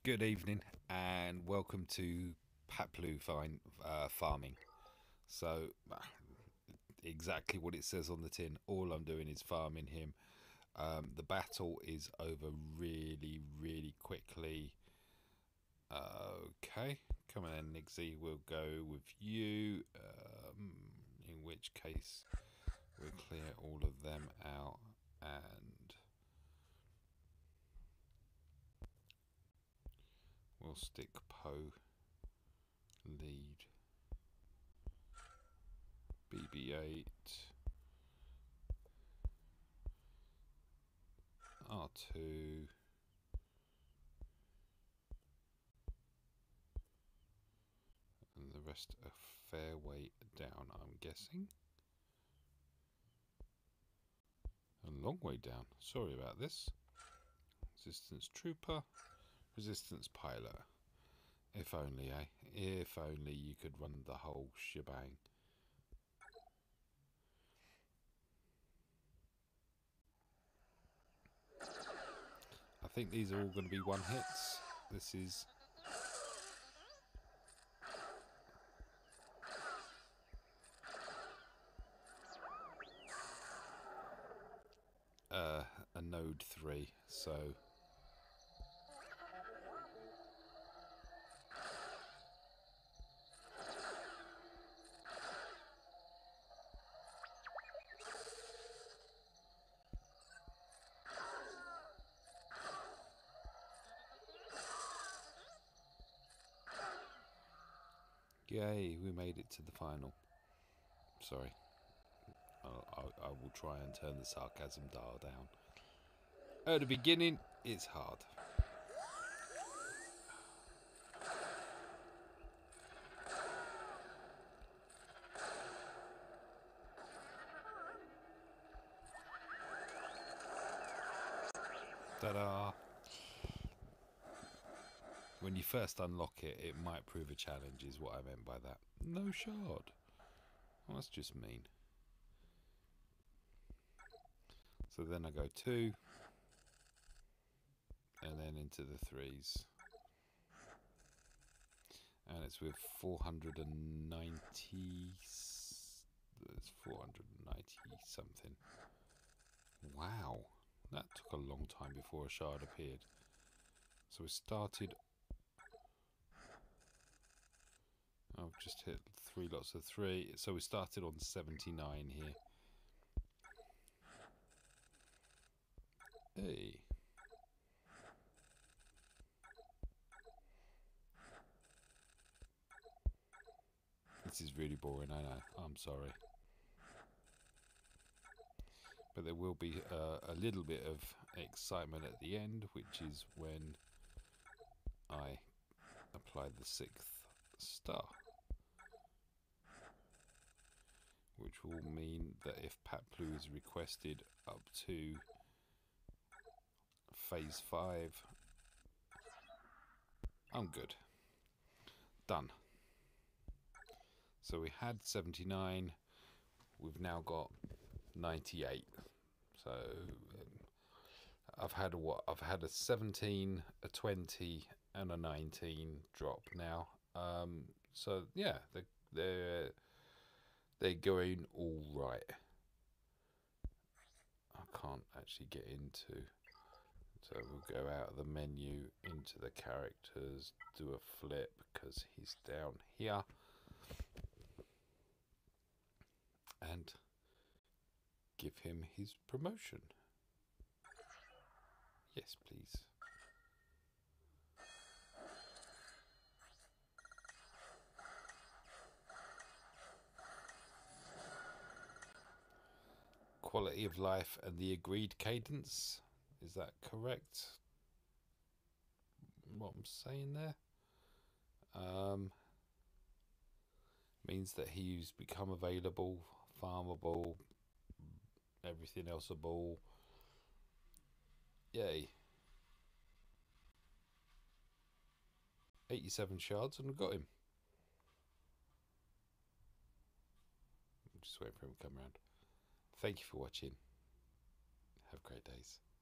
Good evening and welcome to Patplu Farming. So, exactly what it says on the tin. All I'm doing is farming him. The battle is over really, really quickly. Okay, come on then, Nixie. We'll go with you. In which case, we'll clear all of them out and we'll stick Poe lead. BB-8, R2, and the rest a fair way down, I'm guessing. A long way down. Sorry about this. Resistance Trooper, Resistance Pilot. If only, eh? If only you could run the whole shebang. I think these are all going to be one hits. This is a node 3, so yay, we made it to the final. Sorry, I will try and turn the sarcasm dial down. At the beginning, it's hard. Ta-da! When you first unlock it, it might prove a challenge, is what I meant by that. No shard. Well, that's just mean. So then I go 2, and then into the 3s. And it's with 490... There's 490 something. Wow. That took a long time before a shard appeared. So we started... I've just hit 3 lots of 3. So we started on 79 here. Hey. This is really boring, I know. I'm sorry. But there will be a little bit of excitement at the end, which is when I apply the 6th star. Which will mean that if Patplu is requested up to phase 5, I'm good. Done. So we had 79, we've now got 98. So I've had a what? I've had a 17, a 20, and a 19 drop now. So yeah, they're going all right. I can't actually get into. So we'll go out of the menu into the characters, do a flip because he's down here, and give him his promotion. Yes, please. Quality of life and the agreed cadence. Is that correct? What I'm saying there? Means that he's become available, farmable, everything else a ball. Yay. 87 shards and we got him. I'm just waiting for him to come around. Thank you for watching. Have great days.